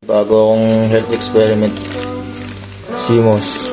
Bago akong health experiment. SEAMOSS.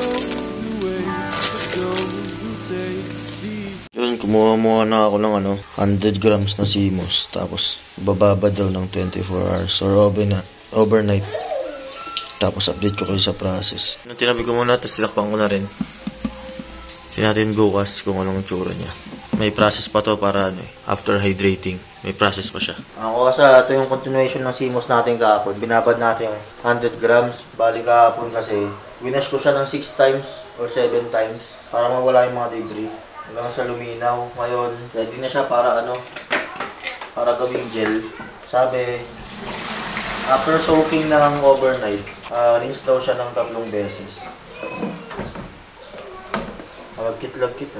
Yun, kumuha na ako ng 100 grams na SEAMOSS. Tapos, bababa daw ng 24 hours or overnight. Tapos, update ko kayo sa process. Tinabi ko muna, tapos sinakpan ko na rin. Hindi natin bukas kung anong tsura niya. May process pa to para after hydrating. May process pa siya. Ang KOSA, ito yung continuation ng SEAMOSS natin kahapon. Binabad natin 100 grams. Bali kahapon kasi, winash ko siya ng 6 times or 7 times para mawala yung mga debris. Hanggang sa luminaw. Ngayon, ready na siya para para gawing gel. Sabi, after soaking ng overnight, rinse daw siya ng 3 beses. Lagkit-lagkit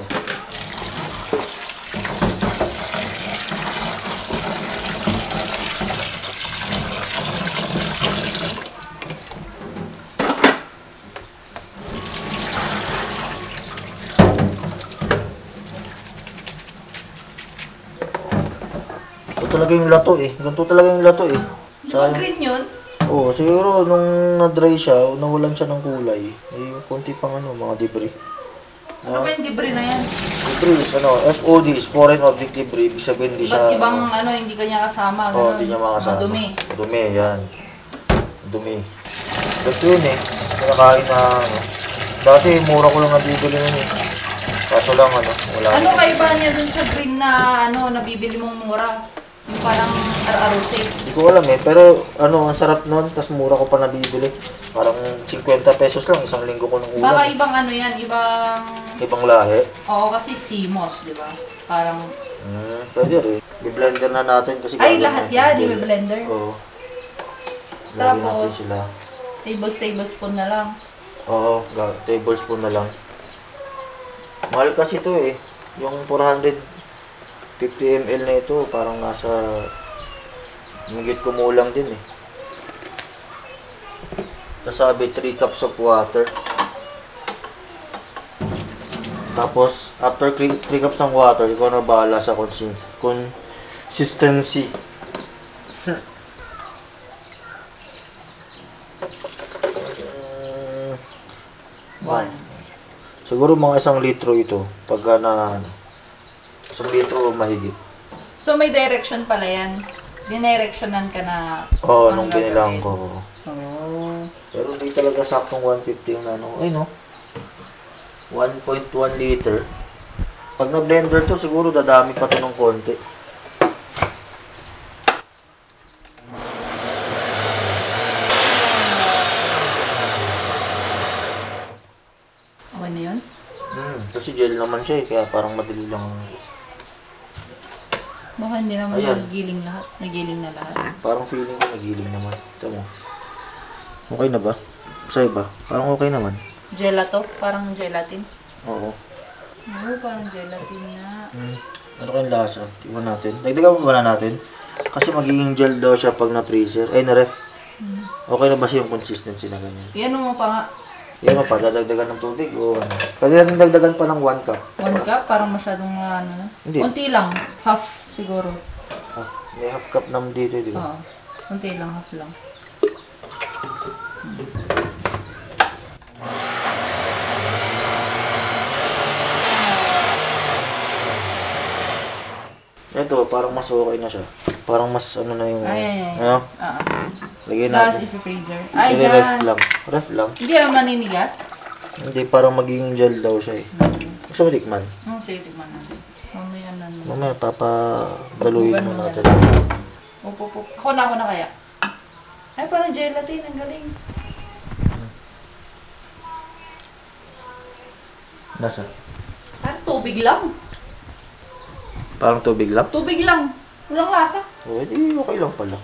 Ito talaga yung lato Ganito talaga yung lato Di ba green yun? Oo, siguro nung na-dry siya, nawalan siya ng kulay. May konti pang mga debris. Ano ba yung debris na yan? Debris is FOD is foreign object debris. Ibig sabihin hindi siya... Ba't ibang hindi kanya kasama? Oo, hindi niya makasama. Dumi. Dumi, yan. Dumi. Ba't yun Kinakain na Dati mura ko lang nabibili nun Kaso lang wala. Ano kaiba niya dun sa green na nabibili mong mura? Yung parang RROC. Hindi ko alam pero ang sarap nun, tas mura ko pa nabibili. Parang 50 pesos lang, isang linggo ko nang ulam. Baka ibang yan, ibang lahi? Oo, kasi SEAMOSS, di ba? Parang... Pwede rin. I-blender na natin kasi... Ay, lahat yan, i-blender? Oo. Tapos, tablespoon na lang. Oo, tablespoon na lang. Mahal kasi ito Yung 450 ml na ito, parang nasa... Higit kumulang din Tapos sabi, 3 cups of water. Tapos, after 3 cups ng water, ikaw na bahala sa consistency. Siguro mga 1 litro ito. Pagka na 1 litro o mahigit. So, may direction pala yan. Dinirectionan ka na... Oo, nung binilang ko. Pero hindi talaga saktong 150 yung 1.1 liter. Pag na-blender to, siguro dadami pa to ng konti. Okay na yun? Kasi gel naman siya kaya parang madali lang. Baka hindi naman nagigiling lahat. Nagiling na lahat. Parang feeling ko nagiling naman. Ito mo. Okay na ba? Sa'yo ba? Parang okay naman. Gelato? Parang gelatin? Oo. Oo, parang gelatin nga. Ano kayong lasa? Tingnan natin. Dagdagan mo ba natin? Kasi magiging gel daw siya pag na-freezer. Ay, na-ref. Okay na ba siya yung consistency na ganyan? Yan mo pa nga. Yan mo pa, dadagdagan ng tubig o Pwede natin dagdagan pa ng 1 cup. 1 cup? Parang masyadong Hindi. Unti lang. Half siguro. Half. May half cup naman dito, di ba? Oo. Unti lang, half lang. Ito, parang mas okay na siya. Parang mas na yung... Lagyan natin. Gas i-freezer. Ay, ref lang. Ref lang. Hindi maninigas? Hindi, parang magiging gel daw siya Gusto mo tikman? Sige, tikman natin. Mamaya, papadaluin mo natin. Upo. Ako na kaya. Ay, parang gelatin. Ang galing. Nasa? Parang tubig lang. Parang tubig lang? Tubig lang. Walang lasa. Okay lang pala.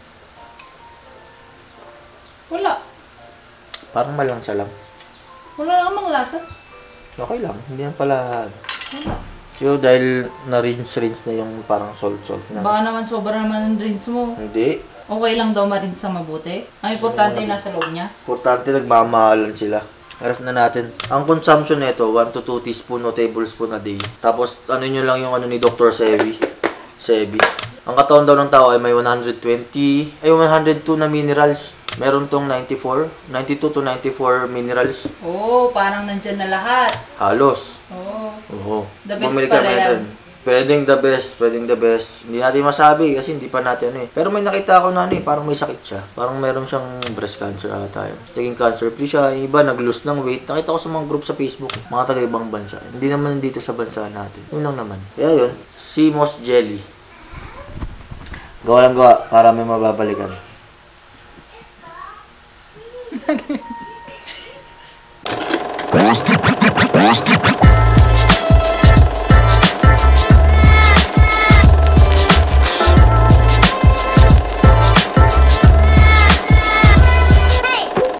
Wala. Parang malansa lang. Wala namang lasa. Okay lang. Hindi yan pala... Wala. So, dahil na-rinse na yung parang salt na. Baka naman sobra naman ng rinse mo. Hindi. Okay lang daw ma-rinse sa mabuti. Ang importante yung nasa loob niya. Importante, nagmamahalan sila. Ref na natin. Ang consumption nito, 1 to 2 teaspoon o tablespoon a day. Tapos, nyo lang yung ni Dr. SEBI. Ang katawan daw ng tao ay may 102 na minerals. Meron tong 92 to 94 minerals. Oh, parang nandyan na lahat. Halos. Oo. Oo. The best Bumili pala kami yan. dun. Pwedeng the best. Hindi natin masabi kasi hindi pa natin ano eh. Pero may nakita ako na ano eh, parang may sakit siya. Parang meron siyang breast cancer ata yun. Naging cancer free siya. Yung iba nag-lose ng weight. Nakita ko sa mga group sa Facebook. Mga taga-ibang bansa. Hindi naman dito sa bansa natin. Yun lang naman. Kaya yun. SEAMOSS jelly. Gawa lang gawa para may mababalikan.